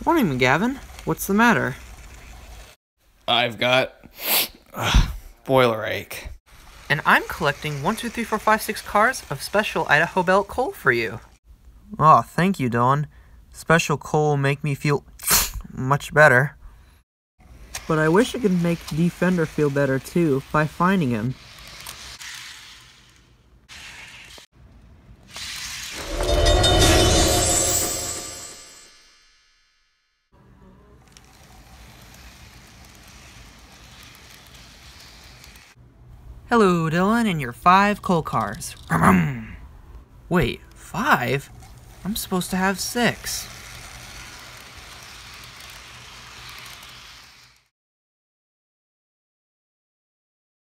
Morning, McGavin. What's the matter? I've got boiler ache. And I'm collecting 1, 2, 3, 4, 5, 6 cars of special Idaho Belt coal for you. Oh, thank you, Dylan. Special coal will make me feel much better. But I wish I could make D-Fender feel better too by finding him. Hello, Dylan, and your 5 coal cars. Wait, 5? I'm supposed to have 6.